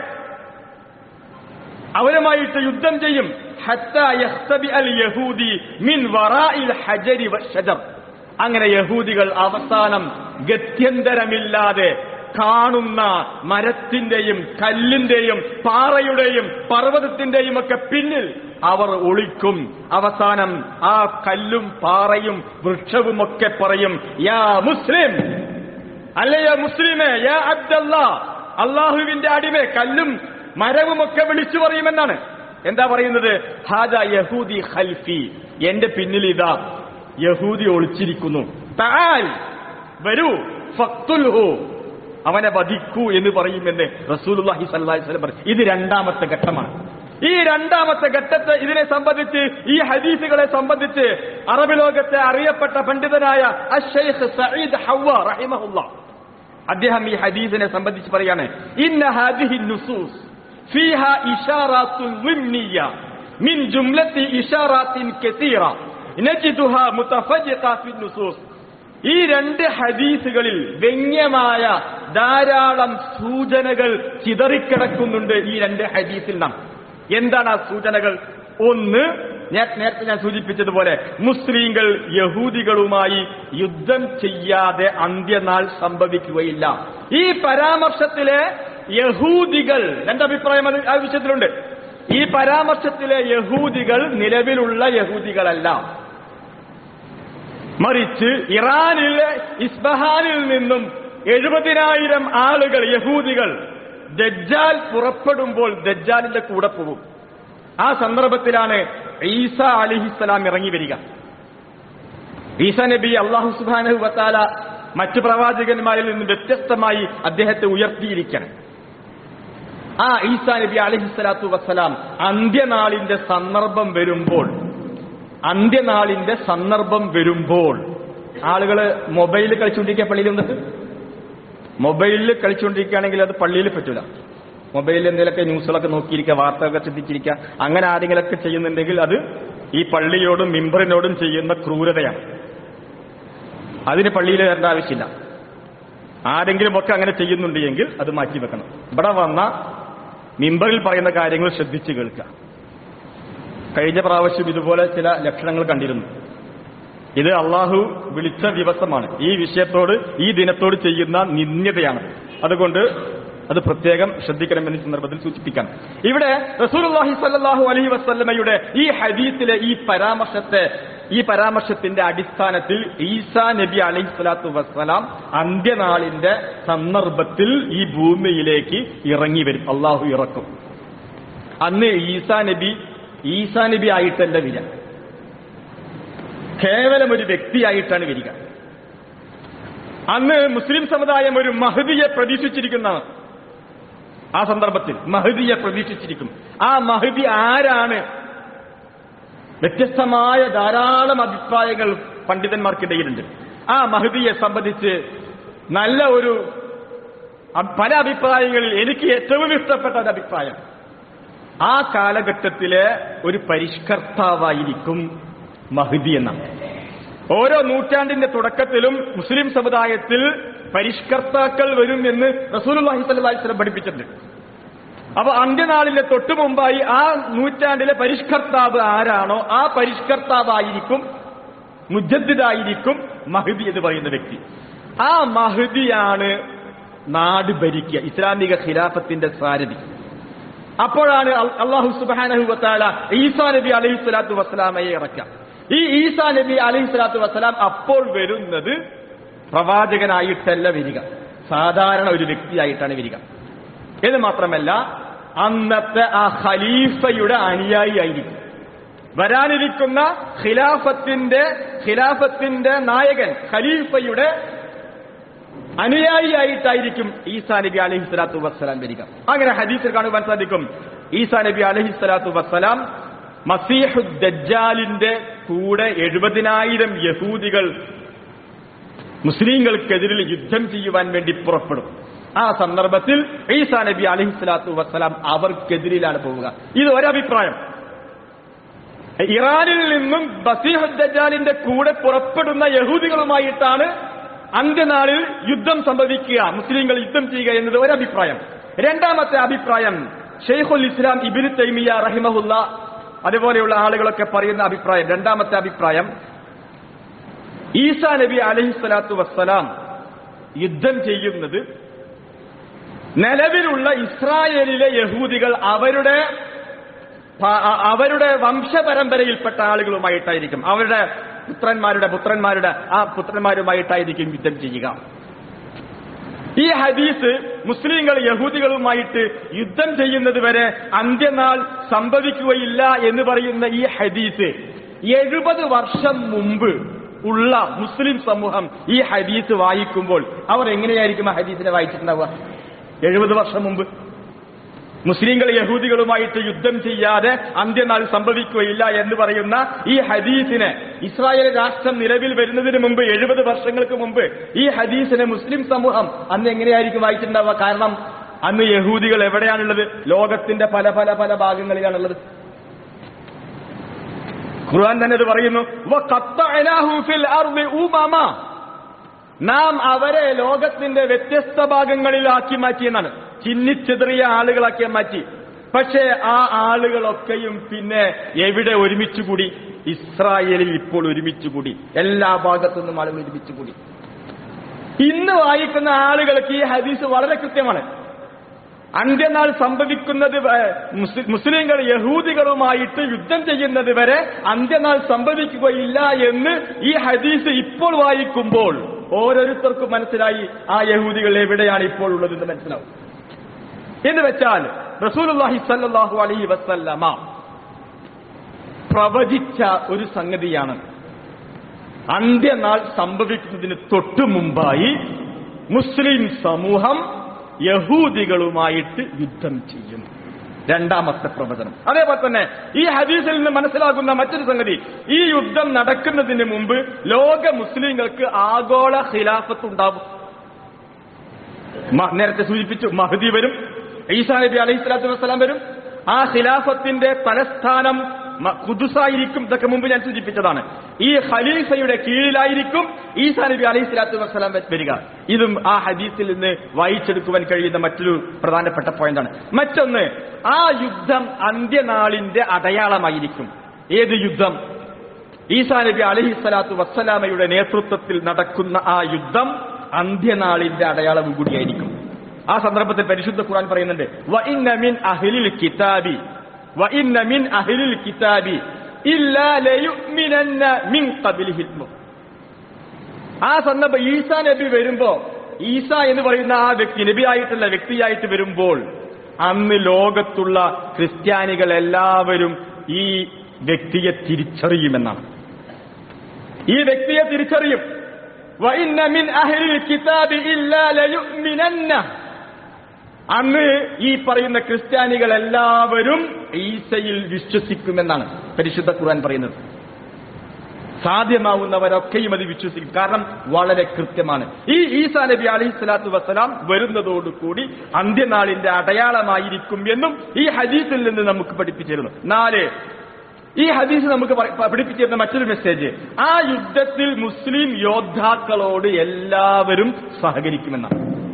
അവരുമായിട്ട് യുദ്ധം ചെയ്യും. ഹത്താ യഖ്തബി അൽ യഹൂദി മിൻ വറാഇൽ ഹജരി വശജർ, അങ്ങനെ യഹൂദികൾ അവസാനം ഗത്യന്തരമില്ലാതെ കാണുന്ന മരത്തിന്റെയും കല്ലിന്റെയും പാറയുടെയും പർവ്വതത്തിന്റെയും ഒക്കെ പിന്നിൽ അവർ ഒളിക്കും. അവസാനം ആ കല്ലും പാറയും വൃക്ഷവുമൊക്കെ പറയും, യാ മുസ്ലിം, അല്ലയോ മുസ്ലിമേ, യാ അബ്ദല്ലാ, അള്ളാഹുവിന്റെ അടിമേ. കല്ലും മരവുമൊക്കെ വിളിച്ചു പറയുമെന്നാണ്. എന്താ പറയുന്നത്? ഹാദാ യഹൂദി ഖൽഫി, എന്റെ പിന്നിൽ ഇതാ യഹൂദി ഒളിച്ചിരിക്കുന്നു. തആൽ, വരൂ, ഫഖ്തുൽഹു, അവനെ വധിക്കൂ എന്ന് പറയുമെന്ന് റസൂലുള്ളാഹി സ്വല്ലല്ലാഹു അലൈഹി വസല്ലം പറഞ്ഞു. ഇത് രണ്ടാമത്തെ ഘട്ടമാണ്. ഈ രണ്ടാമത്തെ ഘട്ടത്തെ, ഇതിനെ സംബന്ധിച്ച്, ഈ ഹദീസുകളെ സംബന്ധിച്ച് അറബ് ലോകത്തെ അറിയപ്പെട്ട പണ്ഡിതനായ അശ്ശൈഖ് സഈദ് ഹവ്വ റഹിമഹുല്ലാഹ്, അദ്ദേഹം ഈ ഹദീസിനെ സംബന്ധിച്ച് പറയാണ്, ഇന്ന ഹാദിഹി നുസൂസ് ഫീഹാ ഇശാറാത്തുൻ ളിംനിയ്യ മിൻ ജുംലത്തി ഇശാറാത്തിൻ കസീറ നജിദുഹാ മുതഫജ്ജിഖ ഫി നുസൂസ്. ഈ രണ്ട് ഹദീസുകളിൽ വ്യംഗ്യമായ ധാരാളം സൂചനകൾ ചിതറിക്കിടക്കുന്നുണ്ട്. ഈ രണ്ട് ഹദീസിൽ നാം എന്താണ് ആ സൂചനകൾ? ഒന്ന്, നേരത്തെ ഞാൻ സൂചിപ്പിച്ചതുപോലെ മുസ്ലിങ്ങൾ യഹൂദികളുമായി യുദ്ധം ചെയ്യാതെ അന്ത്യനാൾ സംഭവിക്കുകയില്ല. ഈ പരാമർശത്തിലെ യഹൂദികൾ, എന്റെ അഭിപ്രായം ആ വിഷയത്തിലുണ്ട്. ഈ പരാമർശത്തിലെ യഹൂദികൾ നിലവിലുള്ള യഹൂദികളല്ല, മറിച്ച് ഇറാനിലെ ഇസ്ബഹാനിൽ നിന്നും 70,000 ആളുകൾ, യഹൂദികൾ, ദജ്ജാൽ പുറപ്പെടുമ്പോൾ ദജ്ജാലിന്റെ കൂടെ പോകും. ആ സന്ദർഭത്തിലാണ് ഈസാ അലൈഹിസ്സലാം ഇറങ്ങി വരിക. ഈസാ നബി അല്ലാഹു സുബ്ഹാനഹു വ തആല മറ്റു പ്രവാചകന്മാരിൽ നിന്ന് വ്യത്യസ്തമായി അദ്ദേഹത്തെ ഉയർത്തിയിരിക്കണം. ആ ഈസാ നബി അലൈഹിസ്സലാത്തു വസ്സലാം അന്ത്യനാളിന്റെ സന്ദർഭം വരുമ്പോൾ ആളുകൾ മൊബൈലിൽ കളിച്ചുകൊണ്ടിരിക്കുക, പള്ളിയിൽ വന്നിട്ട് മൊബൈലിൽ കളിച്ചുകൊണ്ടിരിക്കുകയാണെങ്കിൽ അത് പള്ളിയിൽ പറ്റൂല. മൊബൈലിൽ എന്തെങ്കിലുമൊക്കെ ന്യൂസുകളൊക്കെ നോക്കിയിരിക്കുക, വാർത്തകളൊക്കെ ശ്രദ്ധിച്ചിരിക്കുക, അങ്ങനെ ആരെങ്കിലൊക്കെ ചെയ്യുന്നുണ്ടെങ്കിൽ അത് ഈ പള്ളിയോടും മിമ്പറിനോടും ചെയ്യുന്ന ക്രൂരതയാണ്. അതിന് പള്ളിയിൽ വരേണ്ട ആവശ്യമില്ല. ആരെങ്കിലും ഒക്കെ അങ്ങനെ ചെയ്യുന്നുണ്ട് എങ്കിൽ അത് മാറ്റിവെക്കണം. ഇവിടെ വന്ന മിമ്പറിൽ പറയുന്ന കാര്യങ്ങൾ ശ്രദ്ധിച്ച് കേൾക്കുക. കഴിഞ്ഞ പ്രാവശ്യം ഇതുപോലെ ചില ലക്ഷണങ്ങൾ കണ്ടിരുന്നു. ഇത് അള്ളാഹു വിളിച്ച ദിവസമാണ്. ഈ വിഷയത്തോട്, ഈ ദിനത്തോട് ചെയ്യുന്ന നിന്ദ്യതയാണ്. അതുകൊണ്ട് അത് പ്രത്യേകം ശ്രദ്ധിക്കണമെന്ന് സന്ദർഭത്തിൽ സൂചിപ്പിക്കാം. ഇവിടെ റസൂലുള്ളാഹി സ്വല്ലല്ലാഹു അലൈഹി വസല്ലമയുടെ ഈ ഹദീസിലെ ഈ പരാമർശത്തിന്റെ അടിസ്ഥാനത്തിൽ ഈസാ നബി അലൈഹിസ്സലാത്തു വസ്സലാം അന്ത്യനാളിന്റെ സന്ദർഭത്തിൽ ഈ ഭൂമിയിലേക്ക് ഇറങ്ങി വരും. അള്ളാഹു ഇറക്കും. അന്ന് ഈസാ നബി ആയിട്ടല്ല വരിക, കേവലം ഒരു വ്യക്തിയായിട്ടാണ് വരിക. അന്ന് മുസ്ലിം സമുദായം ഒരു മഹ്ദിയെ പ്രതീക്ഷിച്ചിരിക്കുന്നതാണ്. ആ സന്ദർഭത്തിൽ മഹ്ദിയെ പ്രതീക്ഷിച്ചിരിക്കും. ആ മഹ്ദി ആരാണ് വ്യത്യസ്തമായ ധാരാളം അഭിപ്രായങ്ങൾ പണ്ഡിതന്മാർക്കിടയിലുണ്ട്. ആ മഹ്ദിയെ സംബന്ധിച്ച് നല്ല ഒരു പല അഭിപ്രായങ്ങളിൽ എനിക്ക് ഏറ്റവും ഇഷ്ടപ്പെട്ട ഒരു അഭിപ്രായം, ആ കാലഘട്ടത്തിലെ ഒരു പരിഷ്കർത്താവായിരിക്കും മഹ്ദി എന്നാണ്. ഓരോ നൂറ്റാണ്ടിന്റെ തുടക്കത്തിലും മുസ്ലിം സമുദായത്തിൽ പരിഷ്കർത്താക്കൾ വരും എന്ന് റസൂലുള്ളാഹി സ്വല്ലല്ലാഹു അലൈഹി വസല്ലം പഠിപ്പിച്ചിട്ടുണ്ട്. അപ്പൊ അന്ത്യനാളിലെ തൊട്ടു മുമ്പായി ആ നൂറ്റാണ്ടിലെ പരിഷ്കർത്താവ് ആരാണോ ആ പരിഷ്കർത്താവായിരിക്കും, മുജദ്ദിദായിരിക്കും മഹ്ദി എന്ന് പറയുന്ന വ്യക്തി. ആ മഹ്ദിയാണ് നാട് ഭരിക്കുക, ഇസ്ലാമിക ഖിലാഫത്തിന്റെ സാരഥി. അപ്പോഴാണ് അല്ലാഹു സുബ്ഹാനഹു വ തആല ഈസാ നബി അലൈഹി സ്വലാത്തു വസ്സലാമയെ ഇറക്കുക. ഈ ഈസാ നബി അലൈഹി സ്വലാത്തു വസ്സലാം അപ്പോൾ വരുന്നത് പ്രവാചകനായിട്ടല്ല വരിക, സാധാരണ ഒരു വ്യക്തിയായിട്ടാണ് വരിക. എന്ന് മാത്രമല്ല, അന്നത്തെ ആ ഖലീഫയുടെ അനുയായി ആയിരിക്കും. വരാനിരിക്കുന്ന ഖിലാഫത്തിന്റെ നായകൻ ഖലീഫയുടെ അനുയായിയായിട്ടായിരിക്കും ഈസാ നബി അലൈഹി സ്വലാത്തു വസ്സലാം വരിക. അങ്ങനെ ഹദീസിൽ കാണുവാൻ സാധിക്കും, ഈസാ നബി അലൈഹി സ്വലാത്തു വസ്സലാം മസീഹു ദജ്ജാലിന്റെ കൂടെ 70,000 യഹൂദികൾ മുസ്ലിങ്ങൾക്കെതിരിൽ യുദ്ധം ചെയ്യുവാൻ വേണ്ടി പുറപ്പെടും. ആ സന്ദർഭത്തിൽ ഈസാ നബി അലൈഹി സ്വലാത്തു വസ്സലാം അവർക്കെതിരിലാണ് പോവുക. ഇത് ഒരഭിപ്രായം. ഇറാനിൽ നിന്നും മസീഹു ദജ്ജാലിന്റെ കൂടെ പുറപ്പെടുന്ന യഹൂദികളുമായിട്ടാണ് അന്ത്യനാളിൽ യുദ്ധം സംഭവിക്കുക, മുസ്ലിങ്ങൾ യുദ്ധം ചെയ്യുക എന്നത് ഒരഭിപ്രായം. രണ്ടാമത്തെ അഭിപ്രായം ഷെയ്ഖുൽ ഇസ്ലാം ഇബ്നു തൈമിയ്യ റഹിമഹുല്ല അതുപോലെയുള്ള ആളുകളൊക്കെ പറയുന്ന അഭിപ്രായം, രണ്ടാമത്തെ അഭിപ്രായം, ഈസാ നബി അലൈഹി സ്വലാത്തു വസ്സലാം യുദ്ധം ചെയ്യുന്നത് നിലവിലുള്ള ഇസ്രായേലിലെ യഹൂദികൾ അവരുടെ വംശപരമ്പരയിൽപ്പെട്ട ആളുകളുമായിട്ടായിരിക്കും, അവരുടെ പുത്രന്മാരുമായിട്ടായിരിക്കും യുദ്ധം ചെയ്യുക. ഈ ഹദീസ് മുസ്ലിങ്ങൾ യഹൂദികളുമായിട്ട് യുദ്ധം ചെയ്യുന്നത് വരെ അന്ത്യനാൾ സംഭവിക്കുകയില്ല എന്ന് പറയുന്ന ഈ ഹദീസ് 70 വർഷം മുമ്പ് ഉള്ള മുസ്ലിം സമൂഹം ഈ ഹദീസ് വായിക്കുമ്പോൾ അവർ എങ്ങനെയായിരിക്കും ആ ഹദീസിനെ വായിച്ചിട്ടുണ്ടാവുക? 70 വർഷം മുമ്പ് മുസ്ലിങ്ങൾ യഹൂദികളുമായിട്ട് യുദ്ധം ചെയ്യാതെ അന്ത്യനാൾ സംഭവിക്കുകയില്ല എന്ന് പറയുന്ന ഈ ഹദീസിനെ, ഇസ്രായേൽ രാഷ്ട്രം നിലവിൽ വരുന്നതിന് മുമ്പ് 70 വർഷങ്ങൾക്ക് മുമ്പ് ഈ ഹദീസിനെ മുസ്ലിം സമൂഹം അന്ന് എങ്ങനെയായിരിക്കും വായിച്ചിട്ടുണ്ടാവുക? കാരണം അന്ന് യഹൂദികൾ എവിടെയാണുള്ളത്? ലോകത്തിന്റെ പല പല പല ഭാഗങ്ങളിലാണുള്ളത്. ഖുർആൻ തന്നെ ഇത് പറയുന്നു, നാം അവരെ ലോകത്തിന്റെ വ്യത്യസ്ത ഭാഗങ്ങളിലാക്കി മാറ്റിയെന്നാണ്, ചിന്നിച്ചെറിയ ആളുകളാക്കി മാറ്റി. പക്ഷേ ആ ആളുകളൊക്കെയും പിന്നെ എവിടെ ഒരുമിച്ചുകൂടി? ഇസ്രായേലിൽ ഇപ്പോൾ ഒരുമിച്ചുകൂടി, എല്ലാ ഭാഗത്തുനിന്നും ആളുകൾ ഒരുമിച്ചുകൂടി. ഇന്ന് വായിക്കുന്ന ആളുകൾക്ക് ഈ ഹദീസ് വളരെ കൃത്യമാണ്. അന്ത്യനാൾ സംഭവിക്കുന്നത് മുസ്ലിങ്ങൾ യഹൂദികളുമായിട്ട് യുദ്ധം ചെയ്യുന്നത് വരെ അന്ത്യനാൾ സംഭവിക്കുകയില്ല എന്ന് ഈ ഹദീസ് ഇപ്പോൾ വായിക്കുമ്പോൾ ഓരോരുത്തർക്കും മനസ്സിലായി ആ യഹൂദികൾ എവിടെയാണ് ഇപ്പോൾ ഉള്ളതെന്ന് മനസ്സിലാവും. എന്ന് വെച്ചാൽ റസൂലുള്ളാഹി സ്വല്ലല്ലാഹു അലൈഹി വസല്ലമ പ്രവചിച്ച ഒരു സംഗതിയാണ്, അന്ത്യനാൾ സംഭവിക്കുന്നതിന് തൊട്ടു മുമ്പായി മുസ്ലിം സമൂഹം യഹൂദികളുമായിട്ട് യുദ്ധം ചെയ്യും. രണ്ടാമത്തെ പ്രവചനം. അതേപോലെ തന്നെ ഈ ഹദീസിൽ നിന്ന് മനസ്സിലാകുന്ന മറ്റൊരു സംഗതി, ഈ യുദ്ധം നടക്കുന്നതിന് മുമ്പ് ലോക മുസ്ലിങ്ങൾക്ക് ആഗോള ഖിലാഫത്ത് ഉണ്ടാവും. നേരത്തെ സൂചിപ്പിച്ചു, മഹ്ദി വരും, ഈസാ നബി അലൈഹി സ്വലാത്തു വസ്സലാം വരും. ആ ഖിലാഫത്തിന്റെ തലസ്ഥാനം ഖുദ്സായിരിക്കും. ഇതൊക്കെ മുമ്പ് ഞാൻ സൂചിപ്പിച്ചതാണ്. ഈ ഖലീഫയുടെ കീഴിലായിരിക്കും ഈസാ നബി അലൈഹി സ്വലാത്തു വസ്സലാം വരിക. ഇതും ആ ഹദീസിൽ നിന്ന് വായിച്ചെടുക്കുവാൻ കഴിയുന്ന മറ്റൊരു പ്രധാനപ്പെട്ട പോയിന്റാണ്. മറ്റൊന്ന്, ആ യുദ്ധം അന്ത്യനാളിന്റെ അടയാളമായിരിക്കും. ഏത് യുദ്ധം? ഈസാ നബി അലൈഹി സ്വലാത്തു വസ്സലാമയുടെ നേതൃത്വത്തിൽ നടക്കുന്ന ആ യുദ്ധം അന്ത്യനാളിന്റെ അടയാളവും കൂടിയായിരിക്കും. ആ സന്ദർഭത്തിൽ പരിശുദ്ധ ഖുർആൻ പറയുന്നുണ്ട്, വഇന്ന മിൻ അഹ്ലിൽ കിതാബി ഇല്ലാ ലയുഅ്മിനന്ന മിൻ ഖബ്ലിഹിൽ മൗത്ത്. ആ സന്ദർഭം ഈസാ നബി വരുമ്പോ, ഈസാ എന്ന് പറയുന്ന ആ വ്യക്തി നബിയായിട്ടുള്ള വ്യക്തിയായിട്ട് വരുമ്പോൾ അന്ന് ലോകത്തുള്ള ക്രിസ്ത്യാനികൾ എല്ലാവരും ഈ വ്യക്തിയെ തിരിച്ചറിയുമെന്നാണ്. ഈ വ്യക്തിയെ തിരിച്ചറിയും. വഇന്ന മിൻ അഹ്ലിൽ കിതാബി ഇല്ലാ ലയുഅ്മിനന്ന. അന്ന് ഈ പറയുന്ന ക്രിസ്ത്യാനികൾ എല്ലാവരും ഈസയിൽ വിശ്വസിക്കുമെന്നാണ്. പരിശുദ്ധ ഖുർആൻ പറയുന്നത്. സാധ്യമാവുന്നവരൊക്കെയും അത് വിശ്വസിക്കും. കാരണം വളരെ കൃത്യമാണ്. ഈ ഈസാ നബി അലൈഹി സ്വലാത്തു വസ്സലാം വരുന്നതോടുകൂടി അന്ത്യനാളിന്റെ അടയാളമായിരിക്കും എന്നും ഈ ഹദീസിൽ നിന്ന് നമുക്ക് പഠിപ്പിച്ചിരുന്നു. 4, ഈ ഹദീസ് നമുക്ക് പഠിപ്പിച്ചിരുന്ന മറ്റൊരു മെസ്സേജ്, ആ യുദ്ധത്തിൽ മുസ്ലിം യോദ്ധാക്കളോട് എല്ലാവരും സഹകരിക്കുമെന്നാണ്.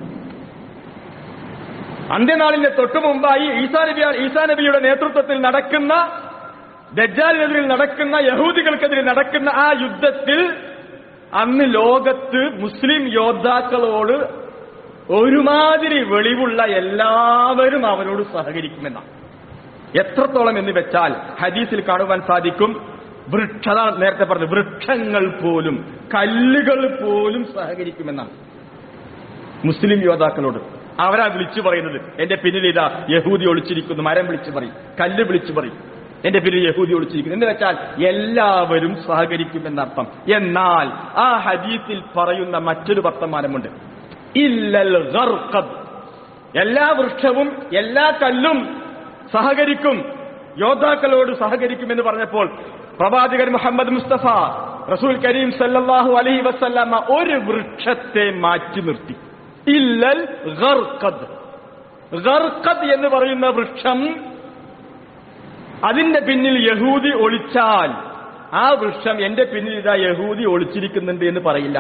അന്ത്യനാളിന്റെ തൊട്ടു മുമ്പായി ഈസാ നബിയുടെ നേതൃത്വത്തിൽ നടക്കുന്ന, ദജ്ജാലിനെതിരിൽ നടക്കുന്ന, യഹൂദികൾക്കെതിരെ നടക്കുന്ന ആ യുദ്ധത്തിൽ അന്ന് ലോകത്ത് മുസ്ലിം യോദ്ധാക്കളോട് ഒരുമാതിരി വെളിവുള്ള എല്ലാവരും അവരോട് സഹകരിക്കുമെന്നാണ്. എത്രത്തോളം എന്ന് വെച്ചാൽ ഹദീസിൽ കാണുവാൻ സാധിക്കും, നേരത്തെ പറഞ്ഞു, വൃക്ഷങ്ങൾ പോലും, കല്ലുകൾ പോലും സഹകരിക്കുമെന്നാണ് മുസ്ലിം യോദ്ധാക്കളോട്. അവരാ വിളിച്ചു പറയുന്നത്, എന്റെ പിന്നിൽ ഇതാ യഹൂദി ഒളിച്ചിരിക്കുന്നു. മരം വിളിച്ചു പറയും, കല്ല് വിളിച്ചു പറയും, എന്റെ പിന്നിൽ യഹൂദി ഒളിച്ചിരിക്കുന്നു എന്ന് വെച്ചാൽ എല്ലാവരും സഹകരിക്കുമെന്നർത്ഥം. എന്നാൽ ആ ഹദീസിൽ പറയുന്ന മറ്റൊരു വർത്തമാനമുണ്ട്, ഇല്ലൽ ഗർഖദ്, എല്ലാ വൃക്ഷവും എല്ലാ കല്ലും സഹകരിക്കും, യോദ്ധാക്കളോട് സഹകരിക്കുമെന്ന് പറഞ്ഞപ്പോൾ പ്രവാചകൻ മുഹമ്മദ് മുസ്തഫ റസൂൽ കരീം സല്ലല്ലാഹു അലൈഹി വസല്ലമ ഒരു വൃക്ഷത്തെ മാറ്റി നിർത്തി. ഇല്ലൽ ഗർഖദ്. ഗർഖദ് എന്ന് പറയുന്ന വൃക്ഷം, അതിന്റെ പിന്നിൽ യഹൂദി ഒളിച്ചാൽ ആ വൃക്ഷം എന്റെ പിന്നിൽ ഇതാ യഹൂദി ഒളിച്ചിരിക്കുന്നുണ്ട് എന്ന് പറയില്ല.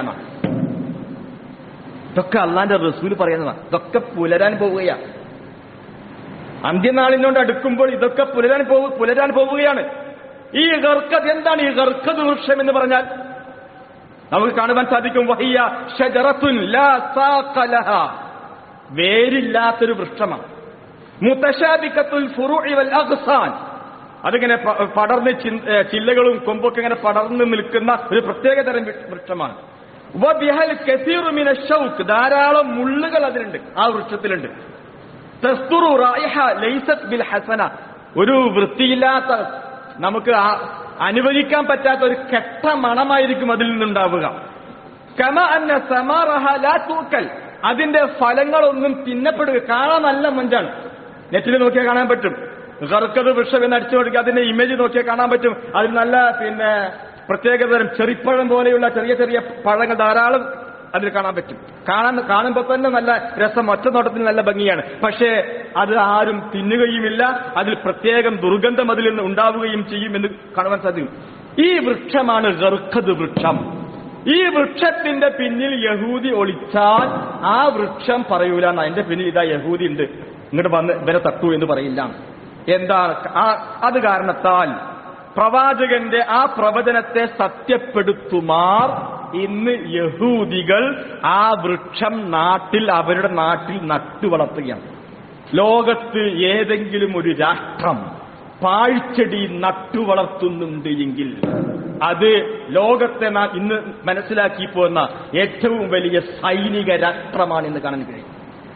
ഇതൊക്കെ അള്ളാന്റെ റസൂൽ പറയുന്നതാണ്. ഇതൊക്കെ പുലരാൻ പോവുകയാണ്. അന്ത്യനാളിനോട് അടുക്കുമ്പോൾ ഇതൊക്കെ പുലരാൻ പോവുകയാണ്. ഈ ഗർഖദ് എന്താണ്? ഈ ഗർഖദ് വൃക്ഷം എന്ന് പറഞ്ഞാൽ നമുക്ക് കാണുവാൻ സാധിക്കും, വഹിയ ഷജറത്തുൻ ലാ സാഖ ലഹാ, വേരില്ലാത്തൊരു വൃക്ഷമാണ്. മുതശാബികത്തുൽ ഫുറൂഇ വൽ അഗ്സാൻ, അതിങ്ങനെ പടർന്ന് ചില്ലകളും കൊമ്പൊക്കെ ഇങ്ങനെ പടർന്ന് നിൽക്കുന്ന ഒരു പ്രത്യേകതരം വൃക്ഷമാണ്. വബിഹൽ കസീറു മിന ശൗക്ക്, ധാരാളം മുള്ളുകൾ അതിലുണ്ട്, ആ വൃക്ഷത്തിലുണ്ട്. തസ്തുറു റൈഹ ലൈസത് ബിൽ ഹസന, ഒരു വൃത്തിയില്ലാത്ത, നമുക്ക് അനുഭവിക്കാൻ പറ്റാത്ത ഒരു കെട്ട മണമായിരിക്കും അതിൽ നിന്നുണ്ടാവുക. കമ അന്ന സമാറഹ ലാ തൂക്കൽ, അതിന്റെ ഫലങ്ങളൊന്നും തിന്നപ്പെടുക, കാണാൻ നല്ല മൊഞ്ചാണ്. നെറ്റിൽ നോക്കിയാൽ കാണാൻ പറ്റും. ഗർഖദ് വൃക്ഷം എന്ന് അടിച്ചു നോക്കിയാൽ അതിന്റെ ഇമേജ് നോക്കിയാൽ കാണാൻ പറ്റും. അതിൽ നല്ല പ്രത്യേകതരം ചെറിപ്പഴം പോലെയുള്ള ചെറിയ ചെറിയ പഴങ്ങൾ ധാരാളം അതിൽ കാണാൻ പറ്റും. കാണുമ്പോൾ തന്നെ നല്ല രസം, ഒറ്റ നോട്ടത്തിൽ നല്ല ഭംഗിയാണ്. പക്ഷേ അത് ആരും തിന്നുകയുമില്ല, അതിൽ പ്രത്യേകം ദുർഗന്ധം അതിൽ നിന്ന് ഉണ്ടാവുകയും ചെയ്യുമെന്ന് കാണുവാൻ സാധിക്കും. ഈ വൃക്ഷമാണ് ഗർഖദ് വൃക്ഷം. ഈ വൃക്ഷത്തിന്റെ പിന്നിൽ യഹൂദി ഒളിച്ചാൽ ആ വൃക്ഷം പറയൂല, എന്റെ പിന്നിൽ ഇതാ യഹൂദി ഉണ്ട്, ഇങ്ങോട്ട് വന്ന് ഇവരെ തട്ടു എന്ന് പറയില്ല. എന്താണ് അത്? കാരണത്താൽ പ്രവാചകന്റെ ആ പ്രവചനത്തെ സത്യപ്പെടുത്തുമാർ ഇന്ന് യഹൂദികൾ ആ വൃക്ഷം അവരുടെ നാട്ടിൽ നട്ടുവളർത്തുകയാണ്. ലോകത്ത് ഏതെങ്കിലും ഒരു രാഷ്ട്രം പാഴ്ചെടി നട്ടുവളർത്തുന്നുണ്ട് എങ്കിൽ അത് ലോകത്തെ ഇന്ന് മനസ്സിലാക്കി പോകുന്ന ഏറ്റവും വലിയ സൈനിക രാഷ്ട്രമാണെന്ന് കാണാൻ കഴിയും.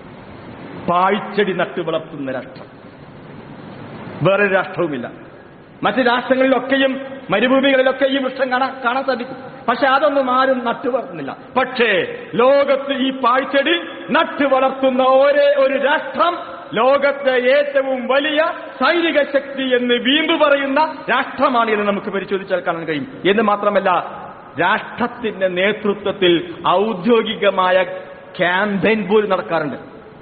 പാഴ്ചെടി നട്ടുവളർത്തുന്ന രാഷ്ട്രം വേറൊരു രാഷ്ട്രവുമില്ല. മറ്റ് രാഷ്ട്രങ്ങളിലൊക്കെയും മരുഭൂമികളിലൊക്കെ ഈ വൃക്ഷം കാണാൻ സാധിക്കും. പക്ഷെ അതൊന്നും ആരും നട്ടുവളർത്തുന്നില്ല. പക്ഷേ ലോകത്ത് ഈ പാഴ്ചെടി നട്ടുവളർത്തുന്ന ഒരേ ഒരു രാഷ്ട്രം, ലോകത്തെ ഏറ്റവും വലിയ സൈനിക ശക്തി എന്ന് വീമ്പ് പറയുന്ന രാഷ്ട്രമാണ് എന്ന് നമുക്ക് പരിശോധിച്ചാൽ കാണാൻ കഴിയും. എന്ന് മാത്രമല്ല, രാഷ്ട്രത്തിന്റെ നേതൃത്വത്തിൽ ഔദ്യോഗികമായ ക്യാമ്പയിൻ പോലും നടക്കാറുണ്ട്.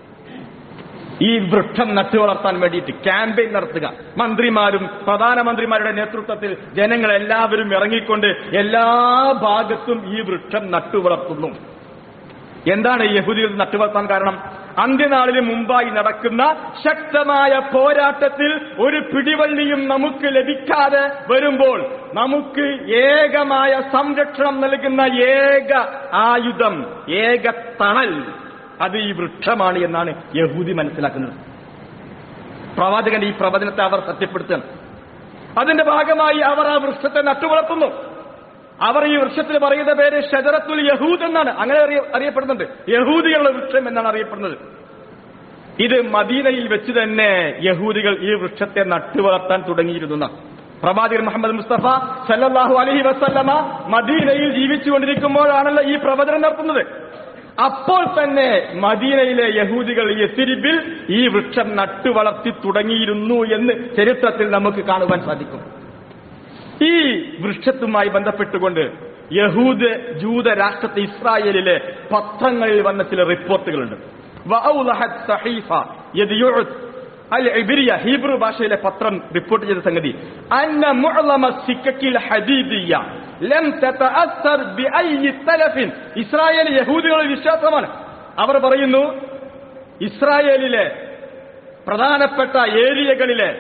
ഈ വൃക്ഷം നട്ടുവളർത്താൻ വേണ്ടിയിട്ട് ക്യാമ്പയിൻ നടത്തുക. മന്ത്രിമാരും പ്രധാനമന്ത്രിമാരുടെ നേതൃത്വത്തിൽ ജനങ്ങളെല്ലാവരും ഇറങ്ങിക്കൊണ്ട് എല്ലാ ഭാഗത്തും ഈ വൃക്ഷം നട്ടുവളർത്തുന്നു. എന്താണ് ഈ യഹൂദികൾ നട്ടുവളർത്താൻ കാരണം? അന്ത്യനാളിന് മുമ്പായി നടക്കുന്ന ശക്തമായ പോരാട്ടത്തിൽ ഒരു പിടിവള്ളിയും നമുക്ക് ലഭിക്കാതെ വരുമ്പോൾ നമുക്ക് ഏകമായ സംരക്ഷണം നൽകുന്ന ഏക ആയുധം, ഏക തണൽ, അത് ഈ വൃക്ഷമാണ് എന്നാണ് യഹൂദി മനസ്സിലാക്കുന്നത്. പ്രവാചകന്റെ ഈ പ്രവചനത്തെ അവർ സത്യപ്പെടുത്തുകയാണ്. അതിന്റെ ഭാഗമായി അവർ ആ വൃക്ഷത്തെ നട്ടുവളർത്തുന്നു. അവർ ഈ വൃക്ഷത്തിൽ പറയുന്ന പേര് ഷജറത്തുൽ യഹൂദ് എന്നാണ്. അങ്ങനെ അറിയപ്പെടുന്നുണ്ട്. യഹൂദികളുടെ വൃക്ഷം എന്നാണ് അറിയപ്പെടുന്നത്. ഇത് മദീനയിൽ വെച്ച് തന്നെ യഹൂദികൾ ഈ വൃക്ഷത്തെ നട്ടുവളർത്താൻ തുടങ്ങിയിരുന്നു. പ്രവാചകൻ മുഹമ്മദ് മുസ്തഫ സല്ലല്ലാഹു അലൈഹി വസല്ലമ മദീനയിൽ ജീവിച്ചുകൊണ്ടിരിക്കുമ്പോഴാണല്ലോ ഈ പ്രവചനം നടത്തുന്നത്. അപ്പോൾ തന്നെ മദീനയിലെ യഹൂദികൾ യസ്രിബിൽ ഈ വൃക്ഷം നട്ടുവളർത്തി തുടങ്ങിയിരുന്നു എന്ന് ചരിത്രത്തിൽ നമുക്ക് കാണുവാൻ സാധിക്കും. ഈ വൃക്ഷത്തുമായി ബന്ധപ്പെട്ടുകൊണ്ട് യഹൂദ ജൂത രാഷ്ട്രത്തെ ഇസ്രായേലിലെ പത്രങ്ങളിൽ വന്ന ചില റിപ്പോർട്ടുകളുണ്ട്. ഹീബ്രു ഭാഷയിലെ പത്രം റിപ്പോർട്ട് ചെയ്ത സംഗതി അന്ന മുഅ്ലമ സിക്കക്കിൽ ഹദീദിയ്യ ലം തതഅസ്സർ ബിഅയ്യി തലഫിൻ. ഇസ്രായേൽ യഹൂദികളുടെ വിശ്വാസമാണ്. അവർ പറയുന്നു ഇസ്രായേലിലെ പ്രധാനപ്പെട്ട ഏരിയകളിലെ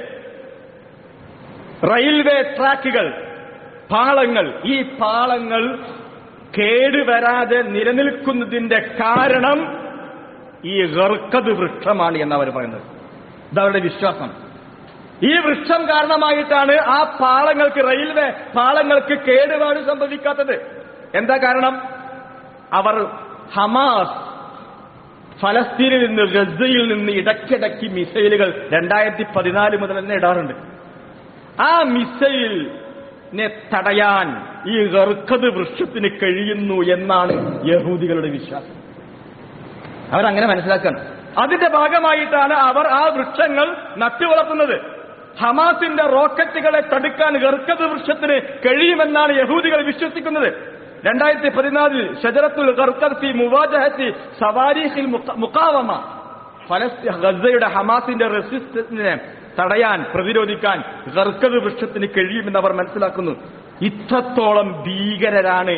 റെയിൽവേ ട്രാക്കുകൾ, പാളങ്ങൾ, ഈ പാളങ്ങൾ കേടുവരാതെ നിലനിൽക്കുന്നതിന്റെ കാരണം ഈ ഗർക്കദ് വൃക്ഷമാണ് എന്നവർ പറയുന്നത്. ഇതവരുടെ വിശ്വാസം. ഈ വൃക്ഷം കാരണമായിട്ടാണ് ആ പാളങ്ങൾക്ക്, റെയിൽവേ പാളങ്ങൾക്ക് കേടുപാട് സംഭവിക്കാത്തത്. എന്താ കാരണം? അവർ ഹമാസ് ഫലസ്തീനിൽ നിന്ന്, ഗസയിൽ നിന്ന് ഇടയ്ക്കിടയ്ക്ക് മിസൈലുകൾ 2014 മുതൽ തന്നെ ഇടാറുണ്ട്. ആ മിസൈലിനെ തടയാൻ ഈ ഗർക്കദ് വൃക്ഷത്തിന് കഴിയുന്നു എന്നാണ് യഹൂദികളുടെ വിശ്വാസം. അവരങ്ങനെ മനസ്സിലാക്കണം. അതിന്റെ ഭാഗമായിട്ടാണ് അവർ ആ വൃക്ഷങ്ങൾ നട്ടുവളർത്തുന്നത്. ഹമാസിന്റെ റോക്കറ്റുകളെ തടുക്കാൻ ഗർക്കദ് വൃക്ഷത്തിന് കഴിയുമെന്നാണ് യഹൂദികൾ വിശ്വസിക്കുന്നത്. 2014 ഷജറത്തുൽ ഗർക്കദ് ഫി മുവാജഹത്തി സവാരിഖിൽ മുഖാവമ, ഗസയുടെ ഹമാസിന്റെ റെസിസ്റ്റൻസിനെ തടയാൻ, പ്രതിരോധിക്കാൻ ഗർക്കദ് വൃക്ഷത്തിന് കഴിയുമെന്ന് അവർ മനസ്സിലാക്കുന്നു. ഇത്രത്തോളം ഭീകരരാണ്,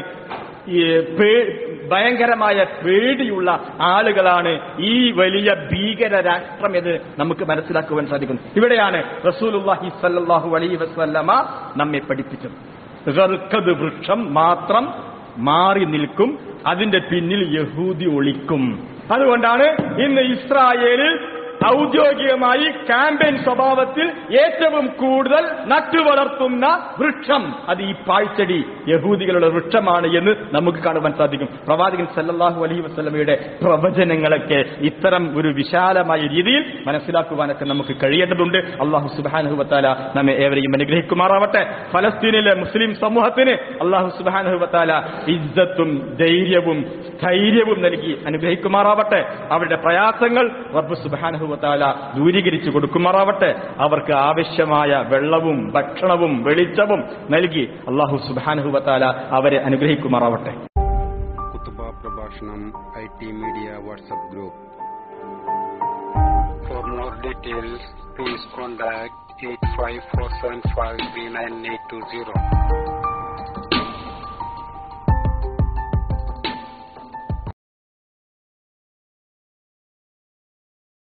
ഭയങ്കരമായ പേടിയുള്ള ആളുകളാണ് ഈ വലിയ ഭീകര രാഷ്ട്രം എന്ന് നമുക്ക് മനസ്സിലാക്കുവാൻ സാധിക്കുന്നു. ഇവിടെയാണ് റസൂലുള്ളാഹി സ്വല്ലല്ലാഹു അലൈഹി വസല്ലമ നമ്മെ പഠിപ്പിച്ചത്. ഗർക്കദ് വൃക്ഷം മാത്രം മാറി നിൽക്കും, അതിന്റെ പിന്നിൽ യഹൂദി ഒളിക്കും. അതുകൊണ്ടാണ് ഇന്ന് ഇസ്രായേലിൽ ഔദ്യോഗികമായി ക്യാമ്പയിൻ സ്വഭാവത്തിൽ ഏറ്റവും കൂടുതൽ നട്ടുവളർത്തുന്ന വൃക്ഷം അത് ഈ പാഴ്ചെടി യഹൂദികളുടെ വൃക്ഷമാണ് എന്ന് നമുക്ക് കാണുവാൻ സാധിക്കും. പ്രവാചകൻ സല്ലല്ലാഹു അലൈഹി വസല്ലമയുടെ പ്രവചനങ്ങളൊക്കെ ഇത്തരം ഒരു വിശാലമായ രീതിയിൽ മനസ്സിലാക്കുവാനൊക്കെ നമുക്ക് കഴിയേണ്ടതുണ്ട്. അല്ലാഹു സുബ്ഹാനഹു വ തആല നമ്മെ ഏവരെയും അനുഗ്രഹിക്കുമാറാവട്ടെ. ഫലസ്തീനിലെ മുസ്ലിം സമൂഹത്തിന് അല്ലാഹു സുബ്ഹാനഹു വ തആല ഇസ്സത്തും ധൈര്യവും സ്ഥൈര്യവും നൽകി അനുഗ്രഹിക്കുമാറാവട്ടെ. അവരുടെ പ്രയാസങ്ങൾ റബ്ബ് സുബ്ഹാനഹു വ തആല ദൂരീകരിച്ചു കൊടുക്കുമാറാവട്ടെ. അവർക്ക് ആവശ്യമായ വെള്ളവും ഭക്ഷണവും വെളിച്ചവും നൽകി അല്ലാഹു സുബ്ഹാനഹു വ തആല അവരെ അനുഗ്രഹിക്കുമാറാവട്ടെ. കുതുബ പ്രഭാഷണം IT media WhatsApp group. For more details, please contact 854753980.